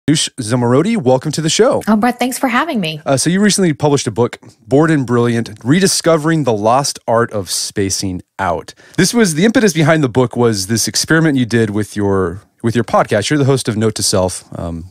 Manoush Zomorodi, welcome to the show. Oh, Brett, thanks for having me. So you recently published a book, Bored and Brilliant, Rediscovering the Lost Art of Spacing Out. The impetus behind the book was this experiment you did with your podcast. You're the host of Note to Self,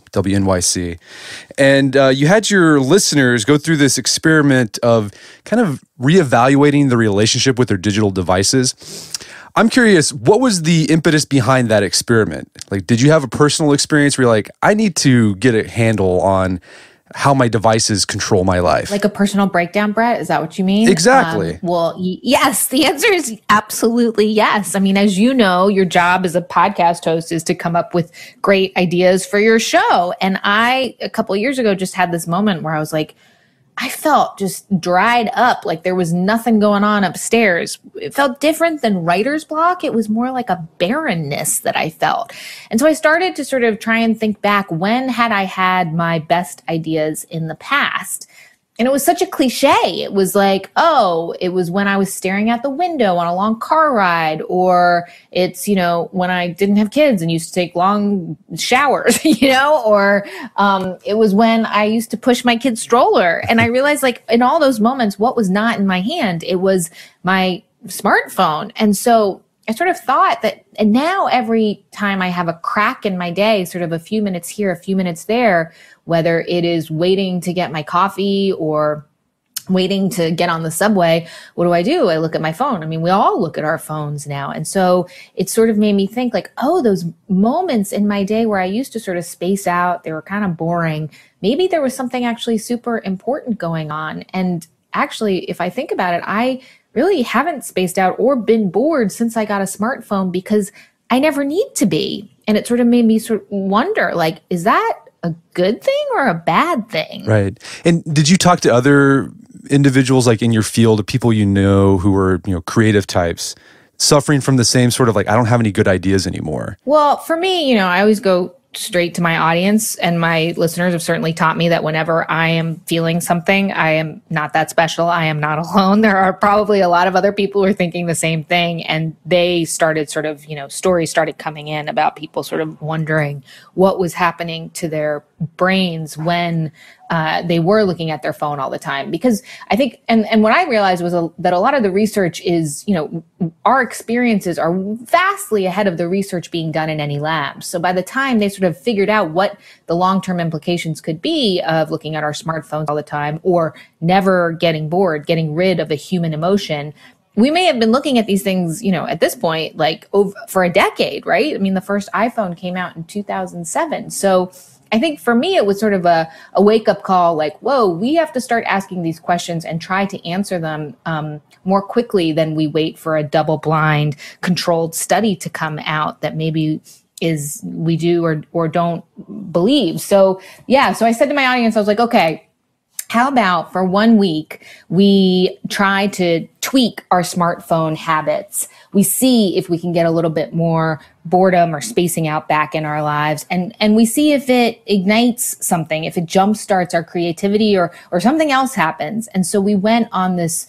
WNYC. And you had your listeners go through this experiment of kind of reevaluating the relationship with their digital devices. I'm curious, what was the impetus behind that experiment? Like, did you have a personal experience where you're like, I need to get a handle on how my devices control my life? Like a personal breakdown, Brett? Is that what you mean? Exactly. Yes. The answer is absolutely yes. I mean, as you know, your job as a podcast host is to come up with great ideas for your show. And I, a couple of years ago, just had this moment where I was like, I felt just dried up, like there was nothing going on upstairs. It felt different than writer's block. It was more like a barrenness that I felt. And so I started to sort of try and think back, when had I had my best ideas in the past? And it was such a cliche. It was like, oh, it was when I was staring out the window on a long car ride, or it's, when I didn't have kids and used to take long showers, or it was when I used to push my kid's stroller. And I realized, like, in all those moments, what was not in my hand? It was my smartphone. And so I sort of thought that, and now every time I have a crack in my day, sort of a few minutes here, a few minutes there, whether it is waiting to get my coffee or waiting to get on the subway, what do? I look at my phone. I mean, we all look at our phones now. And so it sort of made me think like, oh, those moments in my day where I used to sort of space out, they were kind of boring. Maybe there was something actually super important going on. And actually, if I think about it, I really haven't spaced out or been bored since I got a smartphone, because I never need to be. And it sort of made me sort of wonder, like, is that a good thing or a bad thing? Right. And did you talk to other individuals, like in your field, of people who were, creative types, suffering from the same sort of like, I don't have any good ideas anymore? Well, for me, I always go straight to my audience, and my listeners have certainly taught me that whenever I am feeling something, I am not that special. I am not alone. There are probably a lot of other people who are thinking the same thing. And they started sort of, stories started coming in about people sort of wondering what was happening to their brains when they were looking at their phone all the time. Because I think, and what I realized was that a lot of the research is, our experiences are vastly ahead of the research being done in any labs. So by the time they sort of figured out what the long-term implications could be of looking at our smartphones all the time, or never getting bored, getting rid of a human emotion, we may have been looking at these things, at this point, like for a decade, right? I mean, the first iPhone came out in 2007. So I think for me, it was sort of a wake-up call, like, whoa, we have to start asking these questions and try to answer them more quickly than we wait for a double-blind, controlled study to come out that maybe we do or don't believe. So, yeah, so I said to my audience, I was like, okay, how about for 1 week, we try to tweak our smartphone habits. We see if we can get a little bit more boredom or spacing out back in our lives. And we see if it ignites something, if it jumpstarts our creativity or something else happens. And so we went on this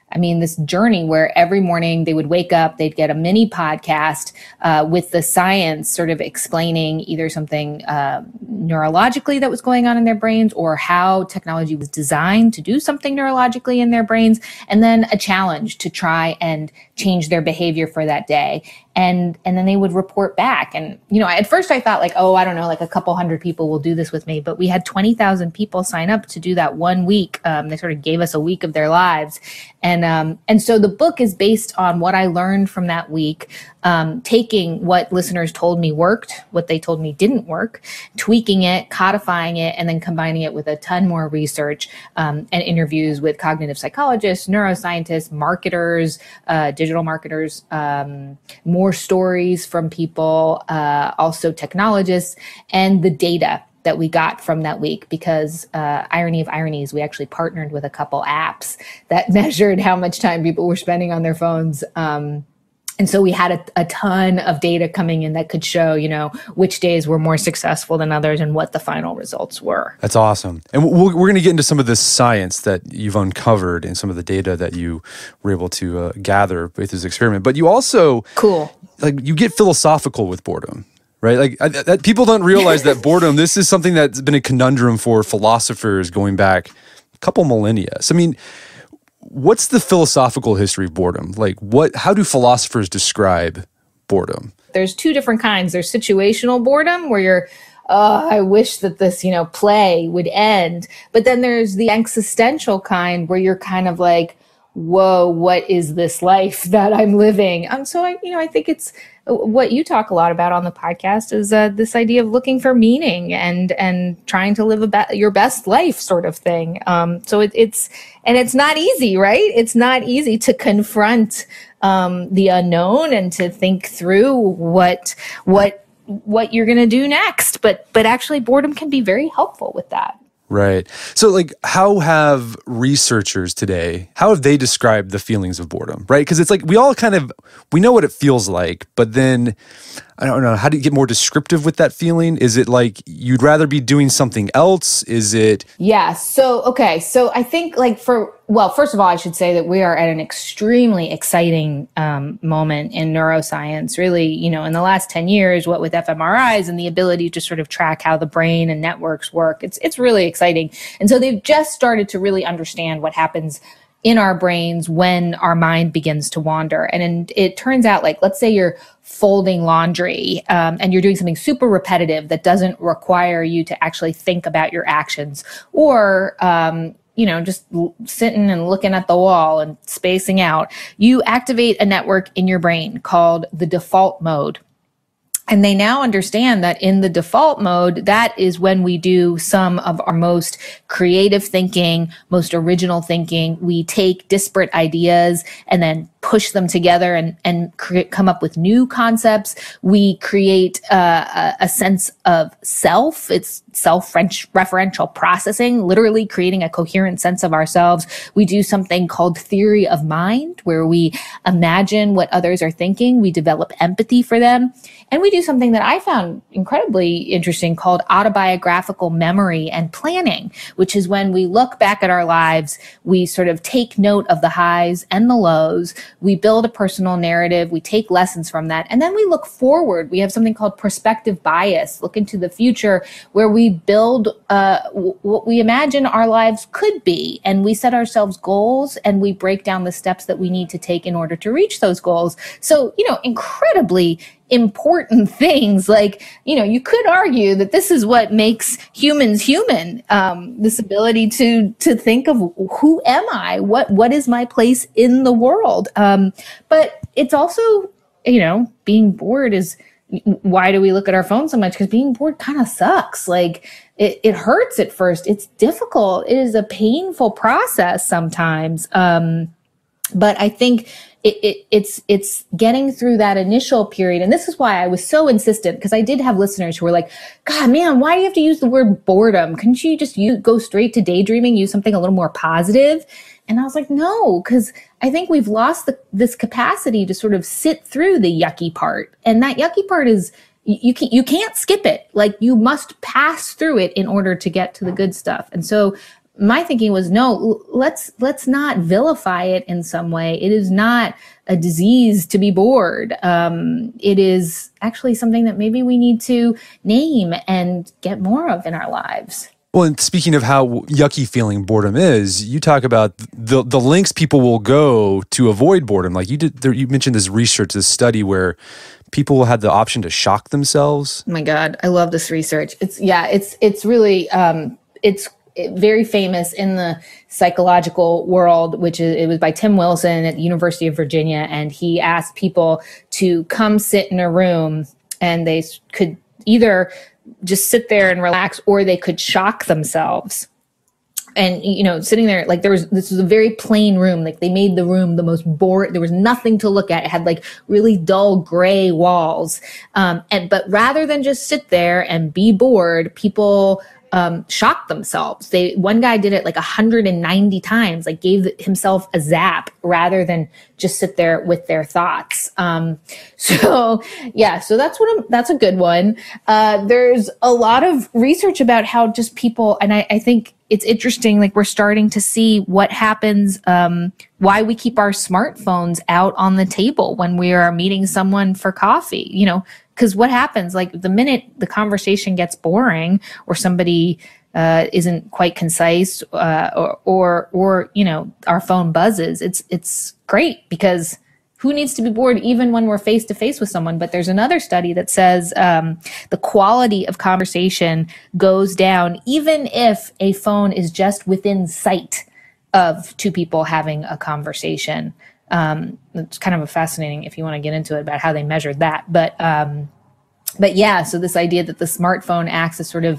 journey where every morning they would wake up, they'd get a mini podcast with the science sort of explaining either something neurologically that was going on in their brains, or how technology was designed to do something neurologically in their brains, and then a challenge to try and change their behavior for that day. And then they would report back. And, at first I thought like, oh, I don't know, like a couple hundred people will do this with me. But we had 20,000 people sign up to do that 1 week. They sort of gave us a week of their lives. And so the book is based on what I learned from that week, taking what listeners told me worked, what they told me didn't work, tweaking it, codifying it, and then combining it with a ton more research and interviews with cognitive psychologists, neuroscientists, marketers, digital marketers, more stories from people, also technologists, and the data that we got from that week. Because irony of ironies, we actually partnered with a couple apps that measured how much time people were spending on their phones. And so we had a ton of data coming in that could show, which days were more successful than others and what the final results were. That's awesome. And we're going to get into some of the science that you've uncovered and some of the data that you were able to gather with this experiment. But you also, cool, like, you get philosophical with boredom, right? Like that people don't realize that boredom, this is something that's been a conundrum for philosophers going back a couple millennia. So, I mean, what's the philosophical history of boredom? Like how do philosophers describe boredom? There's two different kinds. There's situational boredom where you're, I wish that this, play would end. But then there's the existential kind where you're kind of like, whoa, what is this life that I'm living? So I think it's what you talk a lot about on the podcast is this idea of looking for meaning and trying to live your best life sort of thing. So it's not easy, right? It's not easy to confront the unknown and to think through what you're going to do next. But actually boredom can be very helpful with that. Right. So like how have researchers today, how have they described the feelings of boredom, right? Because it's like we all we know what it feels like, but then I don't know, how do you get more descriptive with that feeling? Is it like you'd rather be doing something else? Is it? Yeah. So I think first of all, I should say that we are at an extremely exciting moment in neuroscience. Really, in the last 10 years, what with fMRIs and the ability to sort of track how the brain and networks work, it's really exciting. And so they've just started to really understand what happens in our brains when our mind begins to wander. And it turns out, like, let's say you're folding laundry and you're doing something super repetitive that doesn't require you to actually think about your actions, or just sitting and looking at the wall and spacing out, you activate a network in your brain called the default mode. And they now understand that in the default mode, that is when we do some of our most creative thinking, most original thinking. We take disparate ideas and then push them together and come up with new concepts. We create a sense of self. It's self-referential processing, literally creating a coherent sense of ourselves. We do something called theory of mind, where we imagine what others are thinking. We develop empathy for them. And we do something that I found incredibly interesting called autobiographical memory and planning, which is when we look back at our lives, we sort of take note of the highs and the lows. We build a personal narrative. We take lessons from that. And then we look forward. We have something called perspective bias, look into the future, where we build what we imagine our lives could be. And we set ourselves goals and we break down the steps that we need to take in order to reach those goals. So, incredibly important things. Like, you could argue that this is what makes humans human. This ability to think of who am I? What is my place in the world? But it's also, being bored is, why do we look at our phone so much? Because being bored kind of sucks. Like it hurts at first. It's difficult. It is a painful process sometimes. But I think it's getting through that initial period. And this is why I was so insistent, because I did have listeners who were like, God, man, why do you have to use the word boredom? Couldn't you just go straight to daydreaming, use something a little more positive? And I was like, no, because I think we've lost this capacity to sort of sit through the yucky part. And that yucky part is, you can't skip it. Like, you must pass through it in order to get to the good stuff. And so my thinking was, no, let's not vilify it in some way. It is not a disease to be bored. It is actually something that maybe we need to name and get more of in our lives. Well, and speaking of how yucky feeling boredom is, you talk about the lengths people will go to avoid boredom. Like you mentioned this research, this study where people had the option to shock themselves. Oh my God, I love this research. It's really it's very famous in the psychological world, it was by Tim Wilson at the University of Virginia. And he asked people to come sit in a room, and they could either just sit there and relax, or they could shock themselves. And, sitting there, like this was a very plain room. Like, they made the room the most boring. There was nothing to look at. It had like really dull gray walls. But rather than just sit there and be bored, people shocked themselves. One guy did it like 190 times, like gave himself a zap rather than just sit there with their thoughts. So that's a good one. There's a lot of research about how just people, and I think it's interesting, like, we're starting to see what happens, why we keep our smartphones out on the table when we are meeting someone for coffee. Because what happens, like the minute the conversation gets boring or somebody isn't quite concise or you know, our phone buzzes, it's great because who needs to be bored even when we're face to face with someone? But there's another study that says the quality of conversation goes down even if a phone is just within sight of two people having a conversation. It's kind of a fascinating, if you want to get into it, about how they measured that. But yeah, so this idea that the smartphone acts as sort of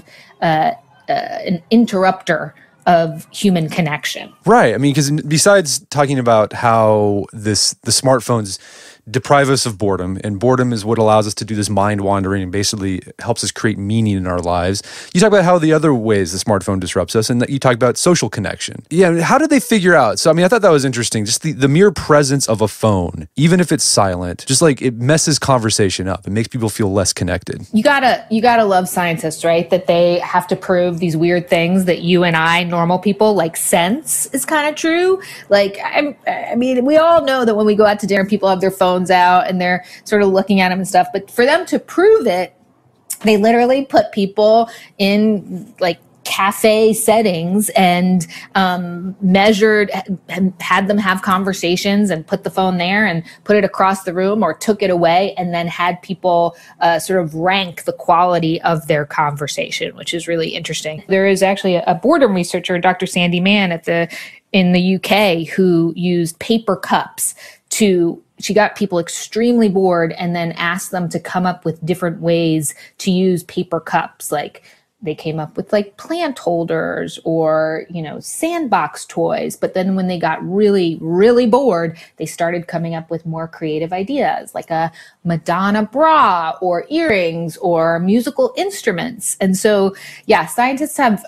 an interrupter of human connection. Right. I mean, because besides talking about how the smartphones deprive us of boredom, and boredom is what allows us to do this mind wandering and basically helps us create meaning in our lives. You talk about how the other ways the smartphone disrupts us, and that you talk about social connection. Yeah, how did they figure out? So, I mean, I thought that was interesting. Just the mere presence of a phone, even if it's silent, just like it messes conversation up. It makes people feel less connected. You gotta love scientists, right? That they have to prove these weird things that you and I, normal people, like sense is kind of true. Like, I mean, we all know that when we go out to dinner, people have their phones out and they're sort of looking at them and stuff. But for them to prove it, they literally put people in like cafe settings and measured, had them have conversations and put the phone there and put it across the room or took it away, and then had people sort of rank the quality of their conversation, which is really interesting. There is actually a boredom researcher, Dr. Sandy Mann in the UK, who used paper cups she got people extremely bored and then asked them to come up with different ways to use paper cups. Like they came up with like plant holders or, you know, sandbox toys. But then when they got really, really bored, they started coming up with more creative ideas like a Madonna bra or earrings or musical instruments. And so, yeah, scientists have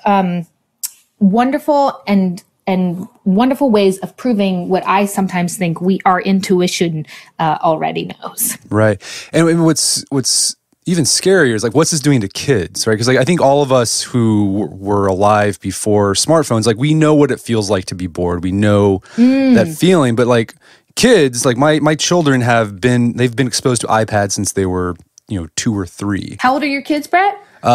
wonderful and wonderful ways of proving what I sometimes think our intuition already knows. Right. And what's even scarier is like, what's this doing to kids, right? Because like, I think all of us who were alive before smartphones, like we know what it feels like to be bored. We know that feeling, but like kids, like my children they've been exposed to iPads since they were, 2 or 3. How old are your kids, Brett?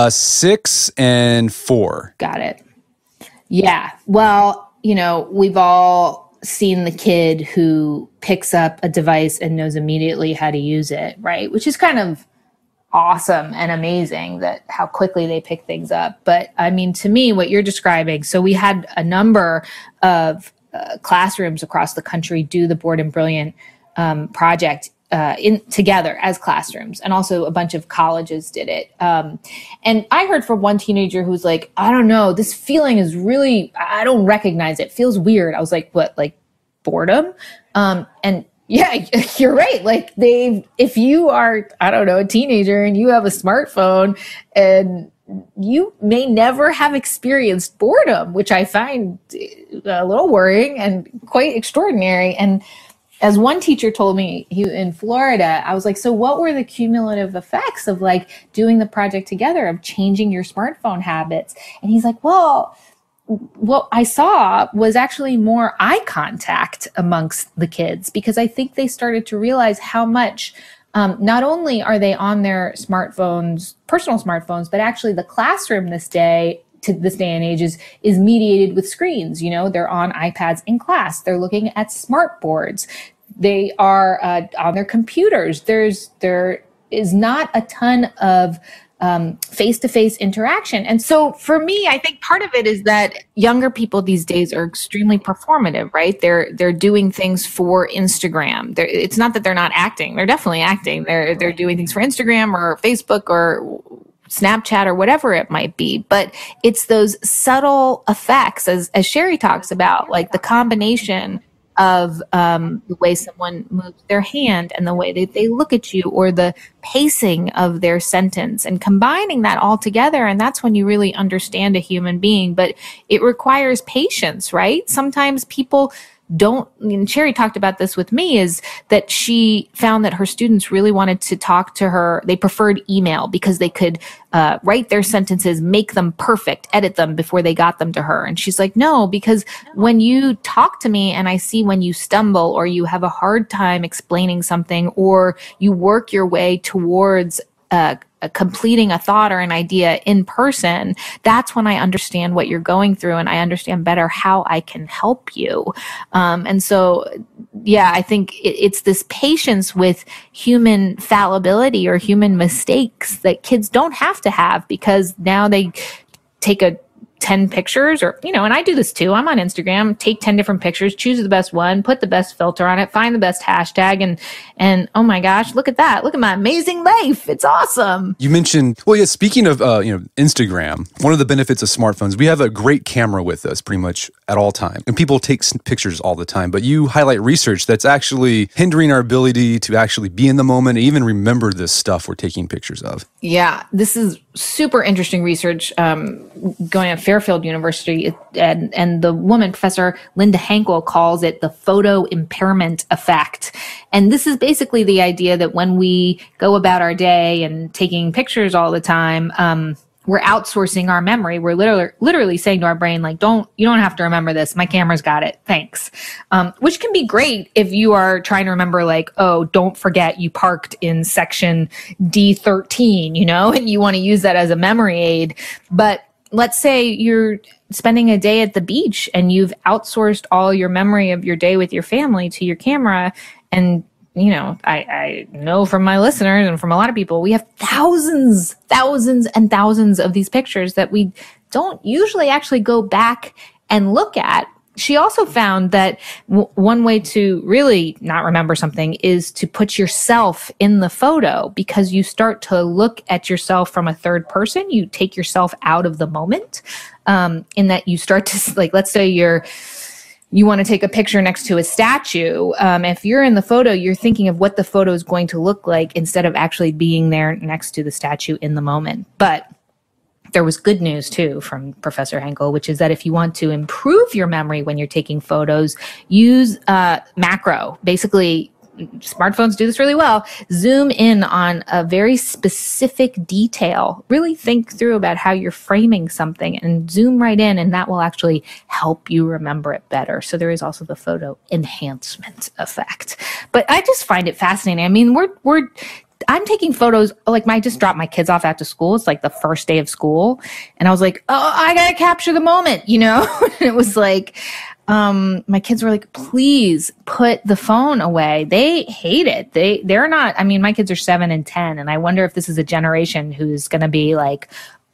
6 and 4. Got it. Yeah. Well, we've all seen the kid who picks up a device and knows immediately how to use it, right? Which is kind of awesome and amazing that how quickly they pick things up. But I mean, to me, what you're describing, so we had a number of classrooms across the country do the Bored and Brilliant project together as classrooms, and also a bunch of colleges did it. And I heard from one teenager who's like, I don't know, this feeling is really, I don't recognize it. It feels weird. I was like, what, like boredom? And yeah, you're right. Like if you are, I don't know, a teenager and you have a smartphone and you may never have experienced boredom, which I find a little worrying and quite extraordinary. And as one teacher told me in Florida, I was like, so what were the cumulative effects of like doing the project together, of changing your smartphone habits? And he's like, well, what I saw was actually more eye contact amongst the kids, because I think they started to realize how much not only are they on their smartphones, personal smartphones, but actually the classroom this day and age is mediated with screens. They're on iPads in class. They're looking at smart boards. They are on their computers. There is not a ton of face-to-face interaction. And so for me, I think part of it is that younger people these days are extremely performative, right? They're doing things for Instagram. It's not that they're not acting. They're definitely acting. They're doing things for Instagram or Facebook or Snapchat or whatever it might be. But it's those subtle effects, as Sherry talks about, like the combination of the way someone moves their hand and the way that they look at you, or the pacing of their sentence, and combining that all together. And that's when you really understand a human being. But it requires patience, right? Sometimes people don't, and Sherry talked about this with me, is that she found that her students really wanted to talk to her. They preferred email because they could write their sentences, make them perfect, edit them before they got them to her. And she's like, no, because when you talk to me and I see when you stumble or you have a hard time explaining something, or you work your way towards completing a thought or an idea in person, that's when I understand what you're going through and I understand better how I can help you. And so, yeah, I think it's this patience with human fallibility or human mistakes that kids don't have to have, because now they take 10 pictures or, and I do this too. I'm on Instagram, take 10 different pictures, choose the best one, put the best filter on it, find the best hashtag. And oh my gosh, look at that. Look at my amazing life. It's awesome. You mentioned, well, yeah, speaking of, Instagram, one of the benefits of smartphones, we have a great camera with us pretty much at all times. And people take pictures all the time, but you highlight research that's actually hindering our ability to actually be in the moment and even remember this stuff we're taking pictures of. Yeah, this is super interesting research going at Fairfield University, and the woman, Professor Linda Hankel, calls it the photo impairment effect. And this is basically the idea that when we go about our day and taking pictures all the time, we're outsourcing our memory. We're literally saying to our brain, like, you don't have to remember this. My camera's got it. Thanks. Which can be great if you are trying to remember, like, oh, don't forget you parked in section D13, and you want to use that as a memory aid. But let's say you're spending a day at the beach and you've outsourced all your memory of your day with your family to your camera. And I know from my listeners and from a lot of people, we have thousands and thousands of these pictures that we don't usually actually go back and look at. She also found that one way to really not remember something is to put yourself in the photo, because you start to look at yourself from a third person. You take yourself out of the moment, in that you start to, like, let's say you want to take a picture next to a statue. If you're in the photo, you're thinking of what the photo is going to look like instead of actually being there next to the statue in the moment. But there was good news too from Professor Henkel, which is that if you want to improve your memory when you're taking photos, use macro. Basically, smartphones do this really well. Zoom in on a very specific detail. Really think through about how you're framing something and zoom right in, and that will actually help you remember it better. So there is also the photo enhancement effect. But I just find it fascinating. I mean, I'm taking photos, like I just dropped my kids off after school. It's like the first day of school. And I was like, oh, I got to capture the moment, It was like, my kids were like, please put the phone away. They hate it. They're not, my kids are 7 and 10. And I wonder if this is a generation who's going to be like,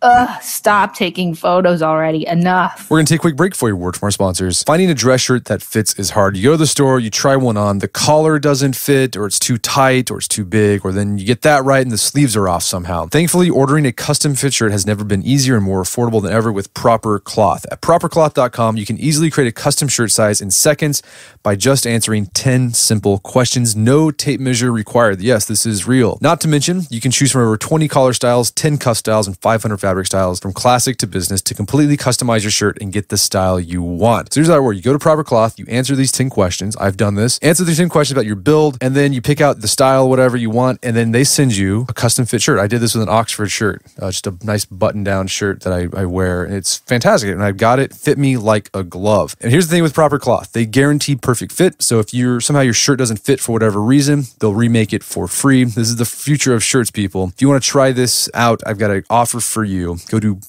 stop taking photos already. Enough. We're going to take a quick break for your word from our sponsors. Finding a dress shirt that fits is hard. You go to the store, you try one on, the collar doesn't fit, or it's too tight, or it's too big, or then you get that right and the sleeves are off somehow. Thankfully, ordering a custom fit shirt has never been easier and more affordable than ever with Proper Cloth. At propercloth.com, you can easily create a custom shirt size in seconds by just answering 10 simple questions. No tape measure required. Yes, this is real. Not to mention, you can choose from over 20 collar styles, 10 cuff styles, and 500 fabric styles, from classic to business, to completely customize your shirt and get the style you want. So here's how it works. You go to Proper Cloth, you answer these 10 questions. I've done this. Answer these 10 questions about your build, and then you pick out the style, whatever you want, and then they send you a custom fit shirt. I did this with an Oxford shirt, just a nice button-down shirt that I wear. It's fantastic, and I've got it fit me like a glove. And here's the thing with Proper Cloth. They guarantee perfect fit, so if somehow your shirt doesn't fit for whatever reason, they'll remake it for free. This is the future of shirts, people. If you want to try this out, I've got an offer for you. Go to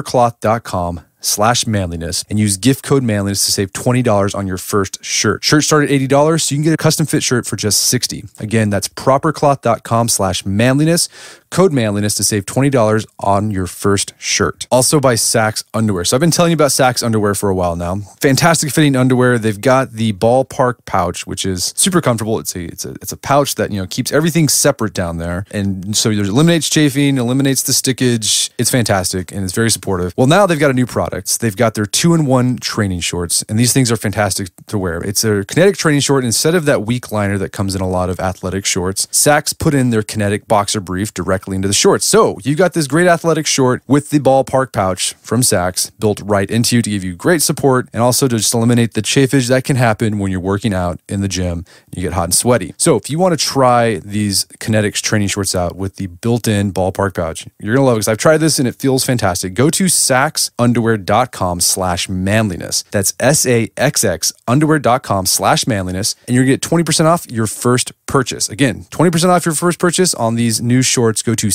propercloth.com/manliness and use gift code manliness to save $20 on your first shirt. Shirts start at $80, so you can get a custom fit shirt for just $60. Again, that's propercloth.com/manliness, code manliness to save $20 on your first shirt. Also by Saxx Underwear. So I've been telling you about Saxx Underwear for a while now. Fantastic fitting underwear. They've got the ballpark pouch, which is super comfortable. It's a pouch that keeps everything separate down there, and so it eliminates chafing, eliminates the stickage. It's fantastic and it's very supportive. Well, now they've got a new product. They've got their 2-in-1 training shorts, and these things are fantastic to wear. It's a kinetic training short. Instead of that weak liner that comes in a lot of athletic shorts, Saxx put in their kinetic boxer brief directly into the shorts. So you've got this great athletic short with the ballpark pouch from Saxx built right into you to give you great support, and also to just eliminate the chafage that can happen when you're working out in the gym and you get hot and sweaty. So if you want to try these kinetics training shorts out with the built-in ballpark pouch, you're going to love it, because I've tried this and it feels fantastic. Go to saxxunderwear.com/manliness. That's SAXX underwear.com/manliness, and you're going to get 20% off your first purchase. Again, 20% off your first purchase on these new shorts. go to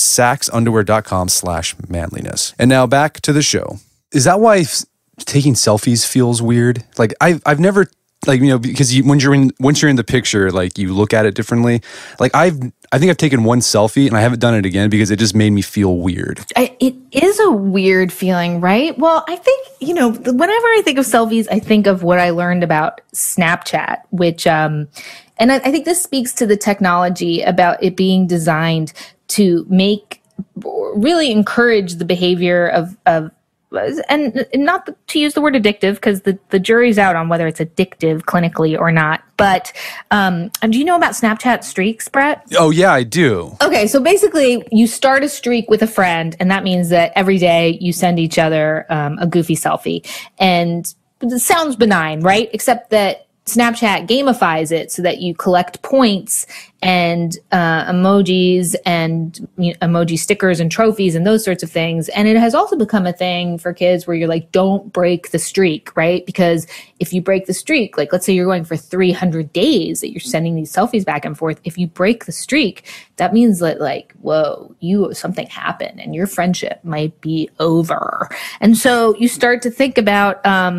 saxunderwear.com/manliness. And now back to the show. Is that why taking selfies feels weird? Like I've never, like, you know, because once you're in the picture, like, you look at it differently. Like I think I've taken one selfie and I haven't done it again because it just made me feel weird. It is a weird feeling, right? Well, I think, you know, whenever I think of selfies, I think of what I learned about Snapchat, which, and I think this speaks to the technology about it being designed to really encourage the behavior of and not to use the word addictive, because the jury's out on whether it's addictive clinically or not. But do you know about Snapchat streaks, Brett? Oh, yeah, I do. Okay, so basically you start a streak with a friend, and that means that every day you send each other a goofy selfie. And it sounds benign, right? Except that Snapchat gamifies it so that you collect points and emojis and emoji stickers and trophies and those sorts of things. And it has also become a thing for kids where you're like, don't break the streak, right? Because if you break the streak, like let's say you're going for 300 days that you're sending these selfies back and forth. If you break the streak, that means that, like, whoa, something happened and your friendship might be over. And so you start to think about,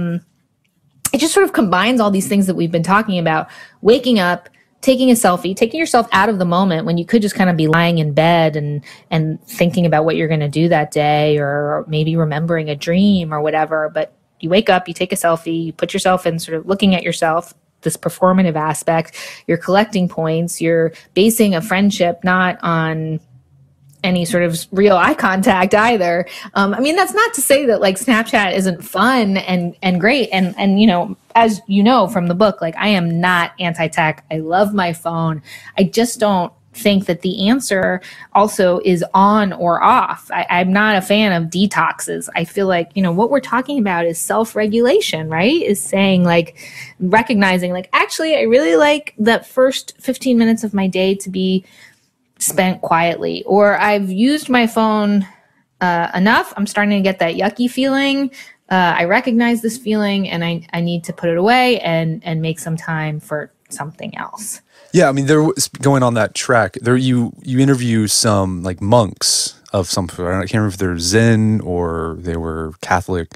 it just sort of combines all these things that we've been talking about. Waking up, taking a selfie, taking yourself out of the moment when you could just kind of be lying in bed and thinking about what you're going to do that day, or maybe remembering a dream or whatever. But you wake up, you take a selfie, you put yourself in sort of looking at yourself, this performative aspect. You're collecting points. You're basing a friendship not on any sort of real eye contact either. I mean, that's not to say that, like, Snapchat isn't fun and great. And, you know, as you know from the book, like, I am not anti-tech. I love my phone. I just don't think that the answer also is on or off. I'm not a fan of detoxes. I feel like, you know, what we're talking about is self-regulation, right? Is saying, like, recognizing, like, actually, I really like that first 15 minutes of my day to be spent quietly, or I've used my phone enough. I'm starting to get that yucky feeling. I recognize this feeling, and I need to put it away and make some time for something else. Yeah, I mean, there was, going on that track, there you interview some, like, monks of some sort. I can't remember if they're Zen or they were Catholic,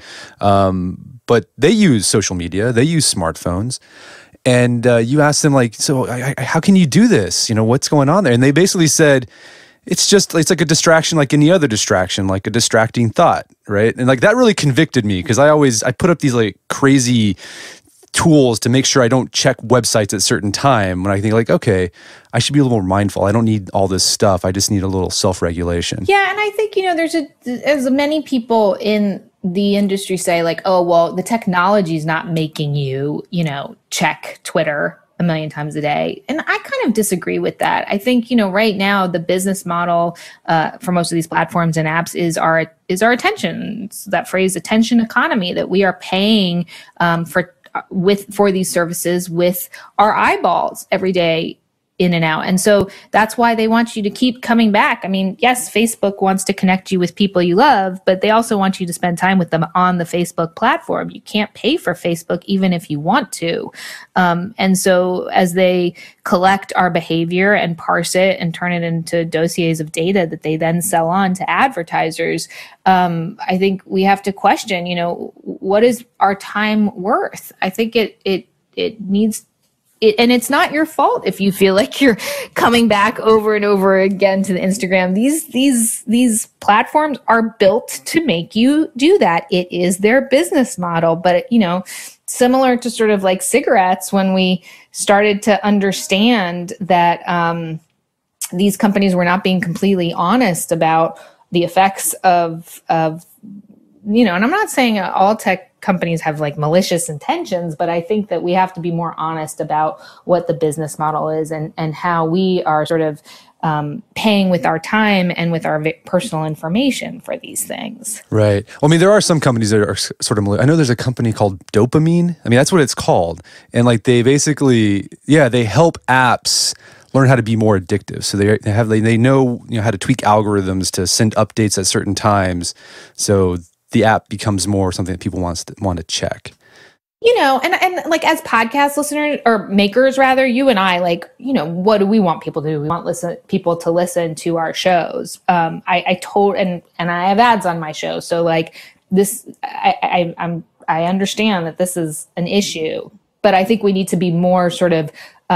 but they use social media. They use smartphones. And you asked them, like, so how can you do this? You know, what's going on there? And they basically said, it's like a distraction, like any other distraction, like a distracting thought, right? And, like, that really convicted me, because I put up these, like, crazy tools to make sure I don't check websites at certain time, when I think, like, okay, I should be a little more mindful. I don't need all this stuff. I just need a little self-regulation. Yeah, and I think, you know, as many people in the industry say, like, oh, well, the technology is not making you, you know, check Twitter a million times a day. And I kind of disagree with that. I think, you know, right now the business model for most of these platforms and apps is our attention. It's that phrase, attention economy, that we are paying for these services with our eyeballs every day, in and out. And so that's why they want you to keep coming back. I mean, yes, Facebook wants to connect you with people you love, but they also want you to spend time with them on the Facebook platform. You can't pay for Facebook even if you want to. And so as they collect our behavior and parse it and turn it into dossiers of data that they then sell on to advertisers, I think we have to question, you know, what is our time worth? I think it needs and it's not your fault if you feel like you're coming back over and over again to the Instagram. These platforms are built to make you do that. It is their business model. But, you know, similar to sort of like cigarettes, when we started to understand that these companies were not being completely honest about the effects of you know, and I'm not saying all tech companies have, like, malicious intentions, but I think that we have to be more honest about what the business model is and how we are sort of paying with our time and with our personal information for these things. Right. Well, I mean, there are some companies that are sort of, I know there's a company called Dopamine. I mean, that's what it's called. And, like, they basically, they help apps learn how to be more addictive. So they know, you know, how to tweak algorithms to send updates at certain times. So the app becomes more something that people want to check. And like as podcast listeners or makers, rather, you and I, like, what do we want people to do? We want people to listen to our shows. I have ads on my show. So like this, I understand that this is an issue, but I think we need to be more sort of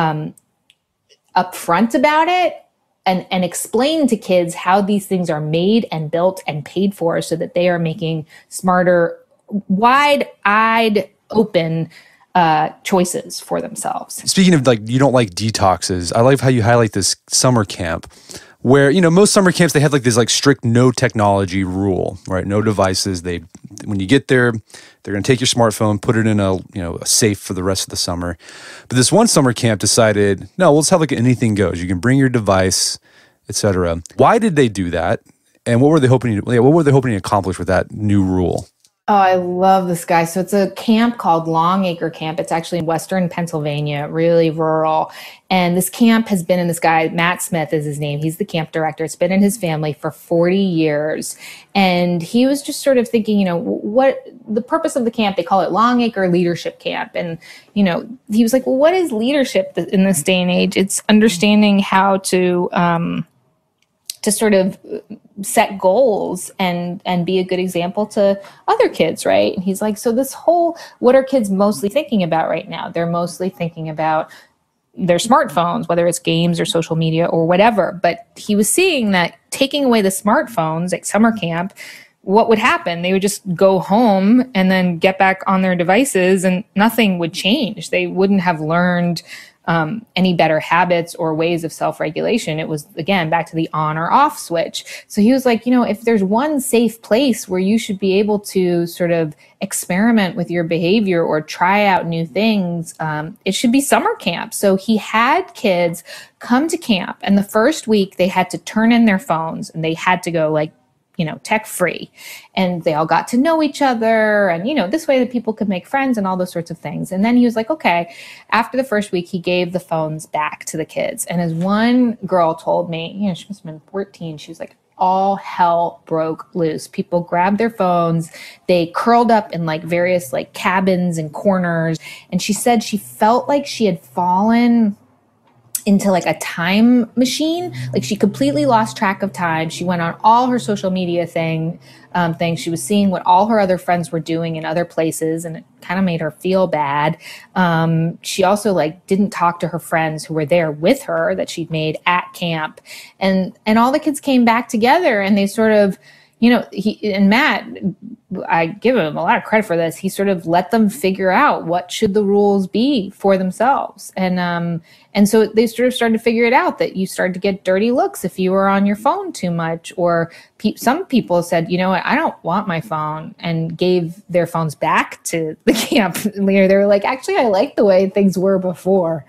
upfront about it and explain to kids how these things are made and built and paid for so that they are making smarter, wide-eyed, open choices for themselves. Speaking of, like, you don't like detoxes, I like how you highlight this summer camp where, most summer camps, they have like this like strict no technology rule, right? No devices. When you get there, they're going to take your smartphone, put it in a safe for the rest of the summer. But this one summer camp decided, no, we'll just have like anything goes. You can bring your device, etc. Why did they do that? And what were they hoping to accomplish with that new rule? Oh, I love this guy. So it's a camp called Longacre Camp. It's actually in Western Pennsylvania, really rural. And this camp has been in this guy, Matt Smith is his name. He's the camp director. It's been in his family for 40 years. And he was just sort of thinking, what the purpose of the camp, they call it Longacre Leadership Camp. And, he was like, well, what is leadership in this day and age? It's understanding how to sort of set goals and be a good example to other kids, right? And he's like, so what are kids mostly thinking about right now? They're mostly thinking about their smartphones, whether it's games or social media or whatever. But he was seeing that taking away the smartphones at summer camp, what would happen? They would just go home and then get back on their devices and nothing would change. They wouldn't have learned any better habits or ways of self-regulation. It was, again, back to the on or off switch. So he was like, if there's one safe place where you should be able to sort of experiment with your behavior or try out new things, it should be summer camp. So he had kids come to camp, and the first week they had to turn in their phones and they had to go like, tech free, and they all got to know each other. And, this way that people could make friends and all those sorts of things. And then he was like, okay, after the first week, he gave the phones back to the kids. And as one girl told me, she must have been 14. She was like, all hell broke loose. People grabbed their phones. They curled up in like various like cabins and corners. And she said she felt like she had fallen into like a time machine. Like she completely lost track of time. She went on all her social media things. She was seeing what all her other friends were doing in other places, and it kind of made her feel bad. She also like didn't talk to her friends who were there with her that she'd made at camp. And all the kids came back together, and they sort of, Matt, I give him a lot of credit for this. He sort of let them figure out what should the rules be for themselves. And so they sort of started to figure it out, that you started to get dirty looks if you were on your phone too much, or some people said, I don't want my phone, and gave their phones back to the camp leader. They were like, actually, I like the way things were before.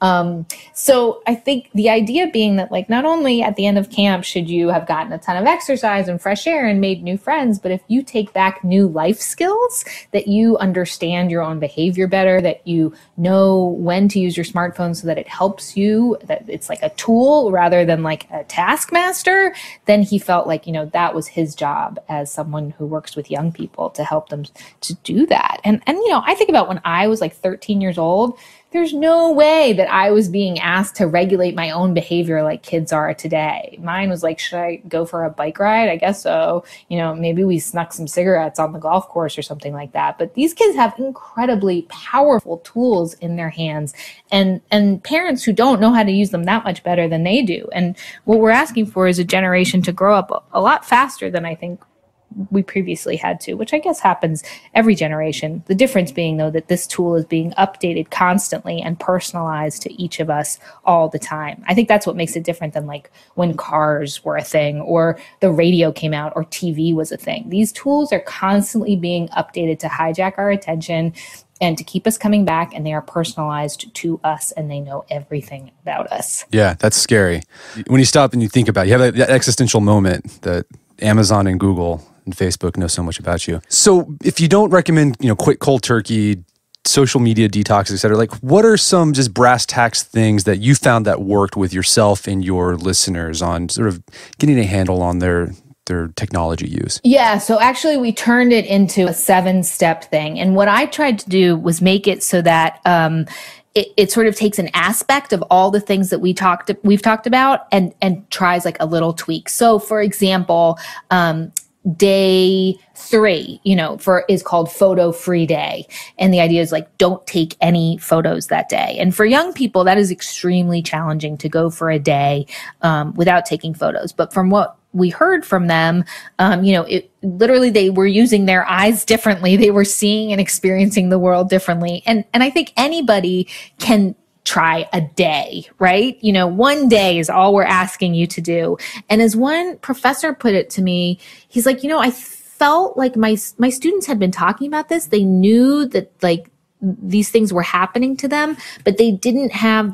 So I think the idea being that, like, not only at the end of camp should you have gotten a ton of exercise and fresh air and made new friends, but if you take back new life skills, that you understand your own behavior better, that you know when to use your smartphone so that it helps you, that it's like a tool rather than like a taskmaster, then he felt like, that was his job as someone who works with young people to help them to do that. And I think about when I was like 13 years old, there's no way that I was being asked to regulate my own behavior like kids are today. Mine was like, should I go for a bike ride? I guess so. Maybe we snuck some cigarettes on the golf course or something like that. But these kids have incredibly powerful tools in their hands, and parents who don't know how to use them that much better than they do. And what we're asking for is a generation to grow up a lot faster than I think we previously had to, which I guess happens every generation. The difference being, though, that this tool is being updated constantly and personalized to each of us all the time. I think that's what makes it different than like when cars were a thing or the radio came out or TV was a thing. These tools are constantly being updated to hijack our attention and to keep us coming back, and they are personalized to us, and they know everything about us. Yeah, that's scary. When you stop and you think about it, you have that existential moment that Amazon and Google and Facebook know so much about you. So if you don't recommend, quit cold turkey, social media detox, et cetera, like what are some just brass tacks things that you found that worked with yourself and your listeners on sort of getting a handle on their their technology use? Yeah, so actually we turned it into a 7-step thing. And what I tried to do was make it so that it sort of takes an aspect of all the things that we've talked about and tries like a little tweak. So for example, day 3, is called photo free day. And the idea is like, don't take any photos that day. And for young people, that is extremely challenging to go for a day without taking photos. But from what we heard from them, it literally, they were using their eyes differently. They were seeing and experiencing the world differently. And I think anybody can try a day, right? One day is all we're asking you to do. And as one professor put it to me, he's like, I felt like my students had been talking about this. They knew that like these things were happening to them, but they didn't have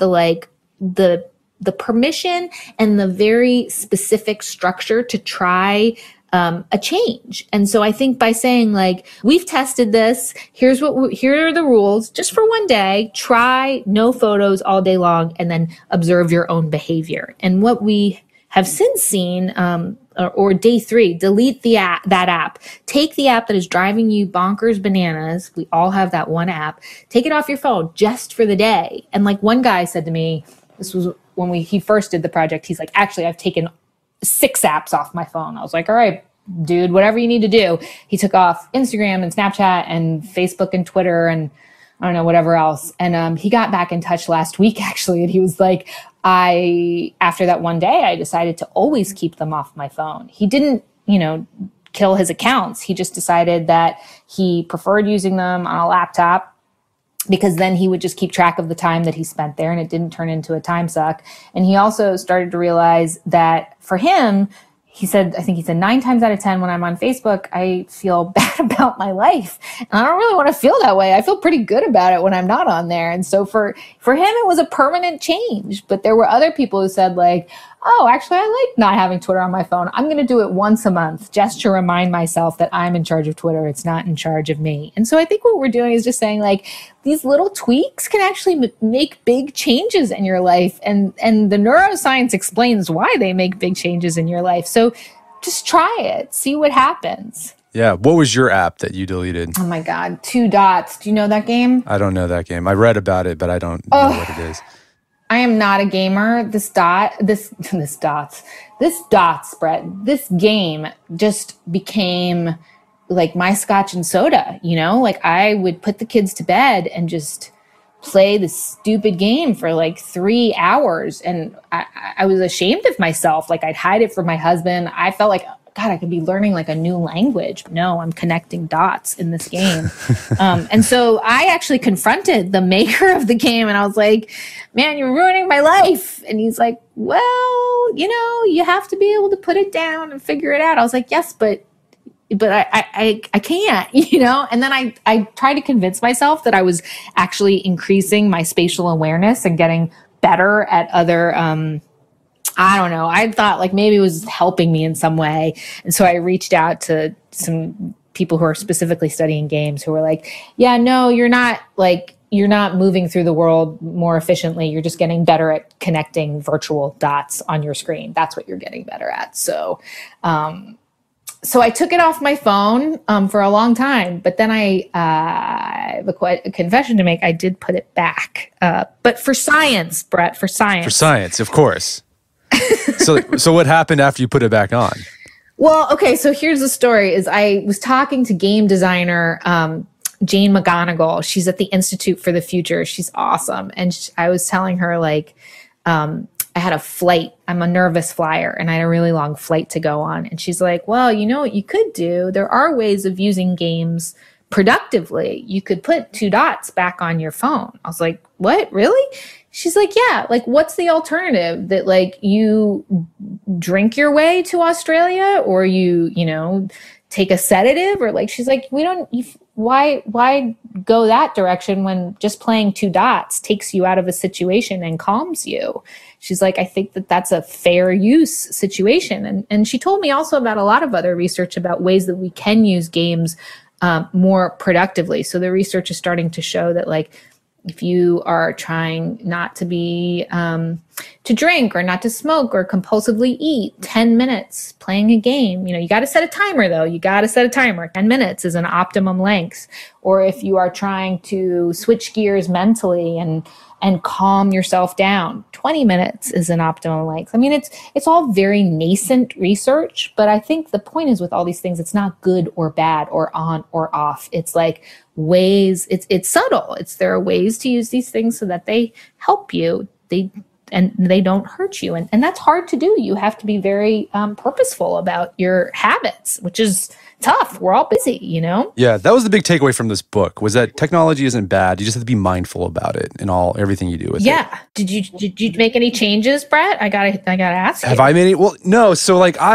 the permission and the very specific structure to try a change. And so I think by saying like, we've tested this, here are the rules, just for one day, try no photos all day long, and then observe your own behavior. And what we have since seen, or day 3, delete that app. Take the app that is driving you bonkers bananas. We all have that one app. Take it off your phone just for the day. And like one guy said to me, this was when he first did the project, he's like, actually, I've taken 6 apps off my phone. I was like, all right, dude, whatever you need to do. He took off Instagram and Snapchat and Facebook and Twitter and I don't know, whatever else. And he got back in touch last week, actually. And he was like, after that one day, I decided to always keep them off my phone. He didn't, kill his accounts. He just decided that he preferred using them on a laptop, because then he would just keep track of the time that he spent there and it didn't turn into a time suck. And he also started to realize that for him, he said 9 times out of 10 when I'm on Facebook, I feel bad about my life. And I don't really want to feel that way. I feel pretty good about it when I'm not on there. And so for him, it was a permanent change. But there were other people who said like, oh, actually, I like not having Twitter on my phone. I'm going to do it once a month just to remind myself that I'm in charge of Twitter. It's not in charge of me. And so I think what we're doing is just saying like, these little tweaks can actually make big changes in your life. And the neuroscience explains why they make big changes in your life. So just try it, see what happens. Yeah. What was your app that you deleted? Oh my God, 2 Dots. Do you know that game? I don't know that game. I read about it, but I don't know what it is. I am not a gamer. This Dots, Brett, this game just became like my scotch and soda, like I would put the kids to bed and just play this stupid game for like 3 hours. And I was ashamed of myself. Like I'd hide it from my husband. I felt like, God, I could be learning like a new language. No, I'm connecting dots in this game. And so I actually confronted the maker of the game and I was like, man, you're ruining my life. And he's like, well, you have to be able to put it down and figure it out. I was like, yes, but I can't, and then I tried to convince myself that I was actually increasing my spatial awareness and getting better at other, I don't know. I thought like maybe it was helping me in some way. And so I reached out to some people who are specifically studying games who were like, yeah, no, you're not moving through the world more efficiently. You're just getting better at connecting virtual dots on your screen. That's what you're getting better at. So I took it off my phone for a long time, but then I have a confession to make. I did put it back, but for science, Brett, for science. For science, of course. So what happened after you put it back on? Well, okay, so here's the story. Is I was talking to game designer Jane McGonigal. She's at the Institute for the Future. She's awesome. And I was telling her like, I had a flight. I'm a nervous flyer and I had a really long flight to go on. And she's like, well, you know what you could do? There are ways of using games productively. You could put 2 dots back on your phone. I was like, what, really? She's like, yeah, like what's the alternative? That like you drink your way to Australia or you take a sedative or like, she's like, why go that direction when just playing 2 dots takes you out of a situation and calms you? She's like, I think that that's a fair use situation. And she told me also about a lot of other research about ways that we can use games more productively. So the research is starting to show that like, if you are trying not to be to drink or not to smoke or compulsively eat, 10 minutes playing a game. You got to set a timer though. You got to set a timer. 10 minutes is an optimum length. Or if you are trying to switch gears mentally and calm yourself down, 20 minutes is an optimum length. I mean, it's all very nascent research, but I think the point is with all these things, it's not good or bad or on or off. It's like ways, it's subtle. There are ways to use these things so that they help you. They don't hurt you. And that's hard to do. You have to be very purposeful about your habits, which is tough. We're all busy, Yeah, that was the big takeaway from this book, was that technology isn't bad. You just have to be mindful about it in everything you do with it. Yeah. Did you make any changes, Brett? I gotta ask you. Have I made any? Well, no. So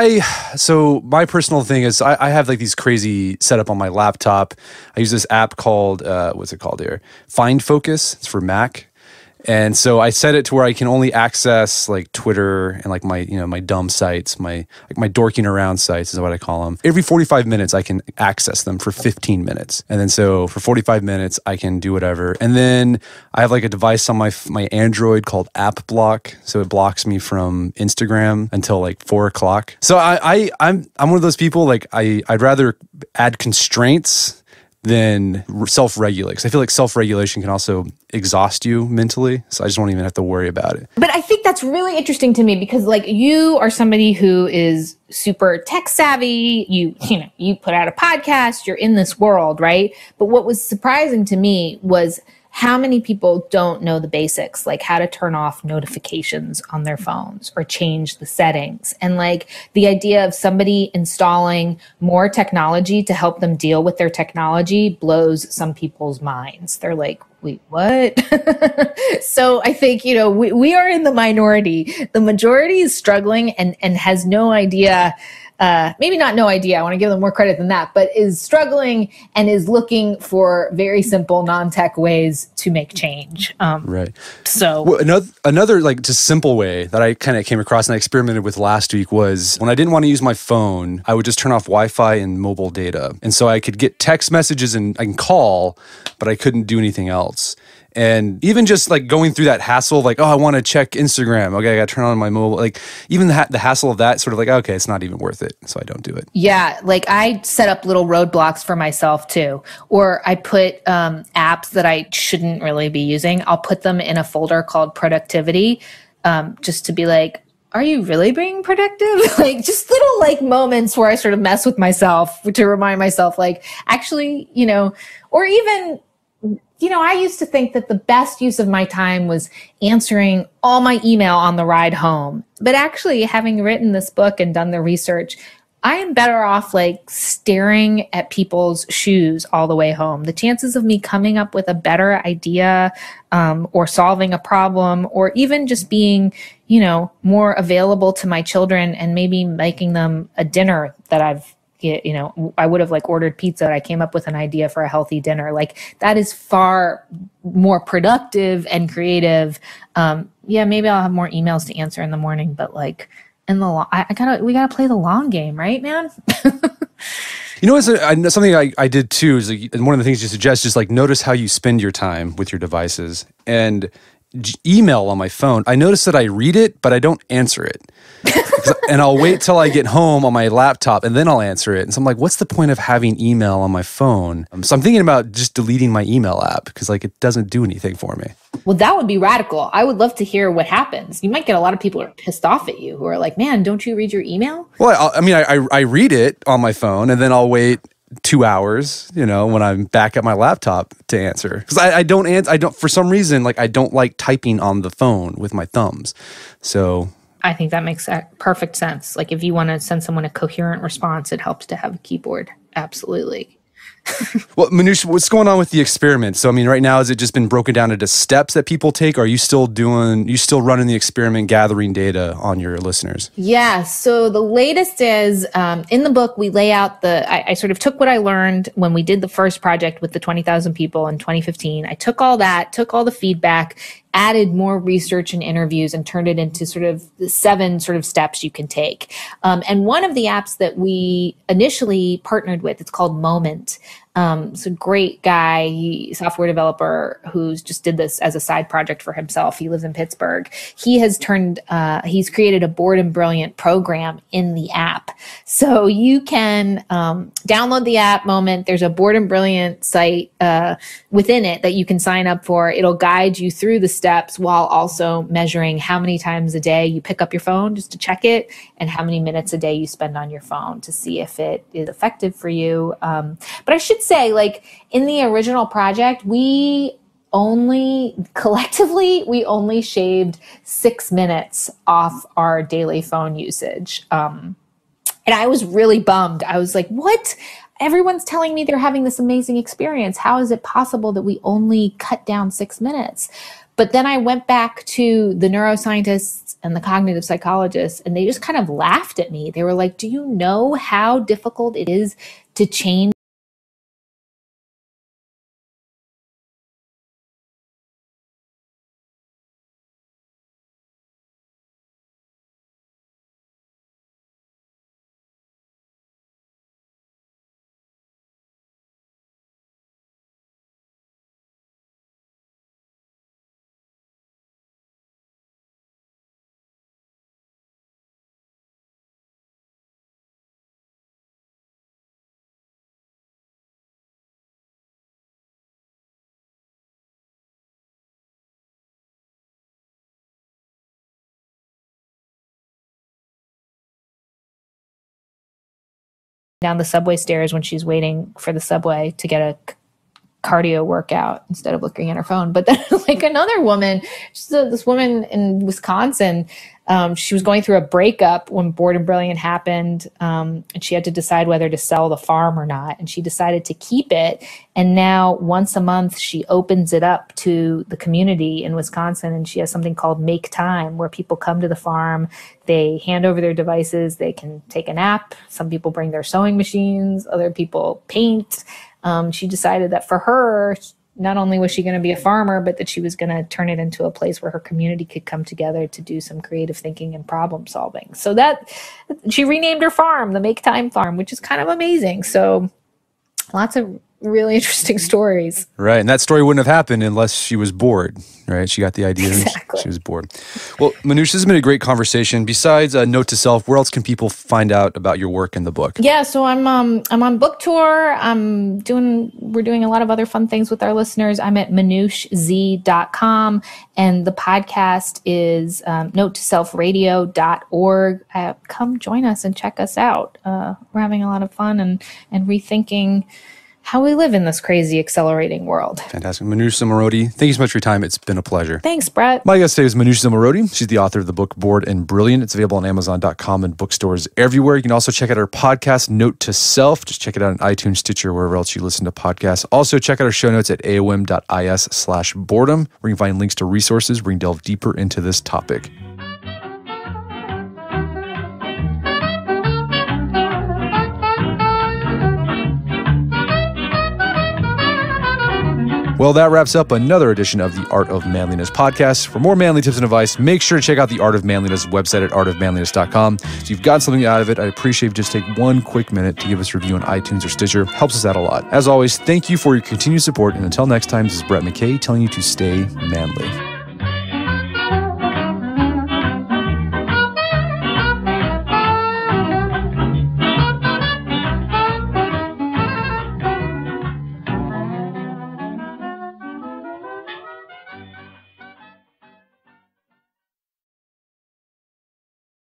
my personal thing is I have like these crazy setup on my laptop. I use this app called, what's it called here? Find Focus. It's for Mac. And so I set it to where I can only access like Twitter and like my, my dumb sites, my dorking around sites is what I call them. Every 45 minutes, I can access them for 15 minutes. And then so for 45 minutes, I can do whatever. And then I have like a device on my Android called App Block. So it blocks me from Instagram until like 4 o'clock. So I'm one of those people, like I'd rather add constraints than self-regulate. Because I feel like self-regulation can also exhaust you mentally. So I just won't even have to worry about it. But I think that's really interesting to me because like you are somebody who is super tech savvy. You put out a podcast, you're in this world, right? But what was surprising to me was how many people don't know the basics, like how to turn off notifications on their phones or change the settings. And like the idea of somebody installing more technology to help them deal with their technology blows some people's minds. They're like, wait, what? So I think, we are in the minority. The majority is struggling and has no idea. Maybe not no idea. I want to give them more credit than that, but is struggling and is looking for very simple non-tech ways to make change. Right. So another like just simple way that I kind of came across and I experimented with last week was when I didn't want to use my phone, I would just turn off Wi-Fi and mobile data. And so I could get text messages and I can call, but I couldn't do anything else. And even just like going through that hassle of like, oh, I want to check Instagram. Okay, I got to turn on my mobile. Like even the hassle of that sort of like, okay, it's not even worth it. So I don't do it. Yeah. Like I set up little roadblocks for myself too. Or I put apps that I shouldn't really be using. I'll put them in a folder called productivity just to be like, are you really being productive? Like just little like moments where I sort of mess with myself to remind myself like actually, or even I used to think that the best use of my time was answering all my email on the ride home. But actually, having written this book and done the research, I am better off like staring at people's shoes all the way home. The chances of me coming up with a better idea or solving a problem or even just being, more available to my children and maybe making them a dinner that I would have like ordered pizza. I came up with an idea for a healthy dinner. Like that is far more productive and creative. Maybe I'll have more emails to answer in the morning, but like in the we gotta play the long game, right, man? Something I did too is like, and one of the things you suggest is like notice how you spend your time with your devices and email on my phone. I notice that I read it, but I don't answer it. And I'll wait till I get home on my laptop and then I'll answer it. And so I'm like, what's the point of having email on my phone? So I'm thinking about just deleting my email app because like it doesn't do anything for me. Well, that would be radical. I would love to hear what happens. You might get a lot of people who are pissed off at you who are like, man, don't you read your email? Well, I read it on my phone and then I'll wait 2 hours, when I'm back at my laptop to answer. Because I don't, for some reason, like I don't like typing on the phone with my thumbs. So I think that makes perfect sense. Like if you want to send someone a coherent response, it helps to have a keyboard. Absolutely. Well, Manoush, what's going on with the experiment? So, right now, has it just been broken down into steps that people take? Or are you still running the experiment, gathering data on your listeners? Yeah. So the latest is in the book, we lay out I sort of took what I learned when we did the first project with the 20,000 people in 2015. I took all the feedback, added more research and interviews and turned it into sort of the 7 sort of steps you can take. And one of the apps that we initially partnered with, it's called Moment. He's a great guy. He's a software developer who's just did this as a side project for himself. He lives in Pittsburgh. He has he's created a Boredom Brilliant program in the app. So you can download the app moment. There's a Boredom Brilliant site within it that you can sign up for. It'll guide you through the steps while also measuring how many times a day you pick up your phone just to check it and how many minutes a day you spend on your phone to see if it is effective for you. But I should say, like, in the original project, we only shaved 6 minutes off our daily phone usage. And I was really bummed. I was like, what? Everyone's telling me they're having this amazing experience. How is it possible that we only cut down 6 minutes? But then I went back to the neuroscientists and the cognitive psychologists, and they just kind of laughed at me. They were like, do you know how difficult it is to change down the subway stairs when she's waiting for the subway to get a cardio workout instead of looking at her phone? But then like another woman, this woman in Wisconsin, she was going through a breakup when Boredom Brilliant happened, and she had to decide whether to sell the farm or not. And she decided to keep it. And now once a month, she opens it up to the community in Wisconsin. And she has something called Make Time, where people come to the farm, they hand over their devices, they can take a nap. Some people bring their sewing machines, other people paint. She decided that for her, not only was she going to be a farmer, but that she was going to turn it into a place where her community could come together to do some creative thinking and problem solving. So that she renamed her farm the Make Time Farm, which is kind of amazing. So lots of really interesting stories. Right. And that story wouldn't have happened unless she was bored, right? She got the idea Exactly. and she was bored. Well, Manoush, this has been a great conversation. Besides Note to Self, where else can people find out about your work in the book? Yeah, so I'm on book tour. We're doing a lot of other fun things with our listeners. I'm at manoushz.com, and the podcast is notetoselfradio.org. Come join us and check us out. We're having a lot of fun and rethinking how we live in this crazy, accelerating world. Fantastic. Manoush Zomorodi, thank you so much for your time. It's been a pleasure. Thanks, Brett. My guest today is Manoush Zomorodi. She's the author of the book Bored and Brilliant. It's available on Amazon.com and bookstores everywhere. You can also check out her podcast, Note to Self. Just check it out on iTunes, Stitcher, wherever else you listen to podcasts. Also, check out our show notes at aom.is/boredom, where you can find links to resources where you can delve deeper into this topic. Well, that wraps up another edition of the Art of Manliness podcast. For more manly tips and advice, make sure to check out the Art of Manliness website at artofmanliness.com. If you've gotten something out of it, I'd appreciate if you just take one quick minute to give us a review on iTunes or Stitcher. Helps us out a lot. As always, thank you for your continued support. And until next time, this is Brett McKay telling you to stay manly.